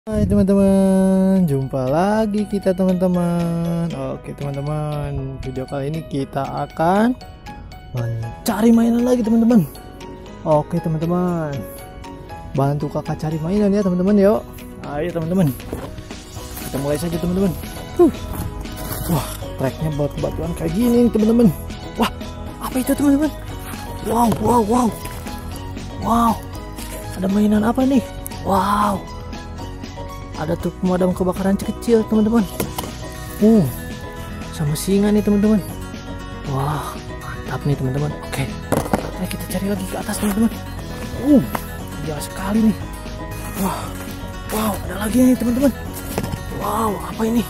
Hai teman-teman, jumpa lagi kita teman-teman. Oke teman-teman, video kali ini kita akan mencari mainan lagi teman-teman. Oke teman-teman, bantu kakak cari mainan ya teman-teman. Yuk, ayo teman-teman, kita mulai saja teman-teman. Wah, treknya batu-batuan kayak gini nih teman-teman. Wah, apa itu teman-teman? Wow, ada mainan apa nih? Wow, ada truk pemadam kebakaran kecil teman-teman. Sama singa nih teman-teman. Wah, mantap nih teman-teman. Oke, ayo kita cari lagi ke atas teman-teman. Jauh sekali nih. Wow, ada lagi nih teman-teman. Wow, apa ini?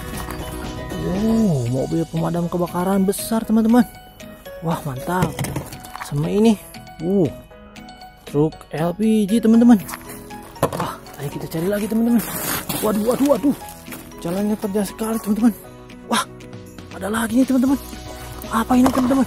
Mobil pemadam kebakaran besar teman-teman. Wah, mantap. Sama ini, truk LPG teman-teman. Wah, ayo kita cari lagi teman-teman. Waduh, jalannya terjal sekali teman-teman. Wah, ada lagi nih teman-teman. Apa ini teman-teman?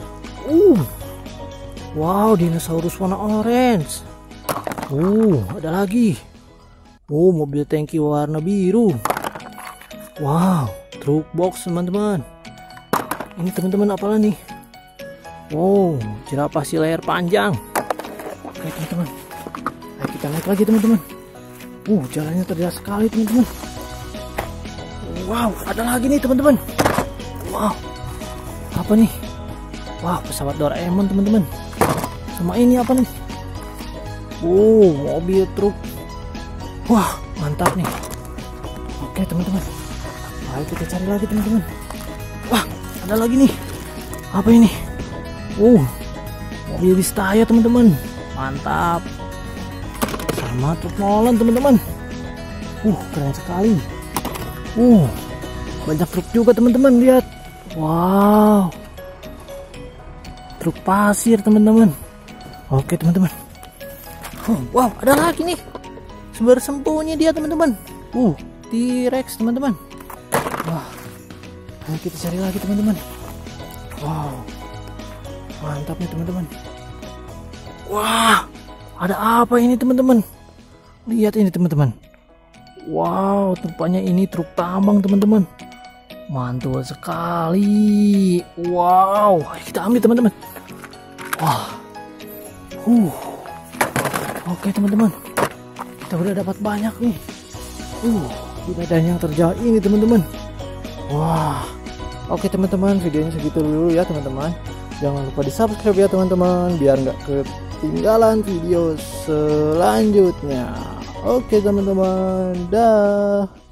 Wow, dinosaurus warna orange. Ada lagi. Mobil tangki warna biru. Wow, truk box teman-teman. Ini teman-teman apalah nih? Jerapah si layar panjang. Oke teman-teman, ayo kita naik lagi teman-teman. Jalannya terjal sekali teman-teman. Wow, ada lagi nih teman-teman. Wow, apa nih? Wah, pesawat Doraemon teman-teman. Sama ini apa nih? Mobil truk. Wah, mantap nih. Oke teman-teman, ayo kita cari lagi teman-teman. Wah, ada lagi nih. Apa ini? Mobil Vistaya teman-teman. Mantap. Sama truk molen teman-teman. Keren sekali. Banyak truk juga teman-teman, lihat. Wow, truk pasir teman-teman. Oke teman-teman. Wow, ada lagi nih. Bersembunyi dia teman-teman. T-Rex teman-teman. Wah, ayo kita cari lagi teman-teman. Wow, mantap nih teman-teman. Wah, ada apa ini teman-teman? Lihat ini teman-teman. Wow, tempatnya ini truk tambang teman-teman. Mantul sekali. Wow, ayo kita ambil teman-teman. Wah. Oke teman-teman, kita udah dapat banyak nih. Di medan yang terjal ini teman-teman. Wah. Oke teman-teman, videonya segitu dulu ya teman-teman. Jangan lupa di subscribe ya teman-teman, biar nggak ketinggalan video selanjutnya. Oke teman-teman, dah.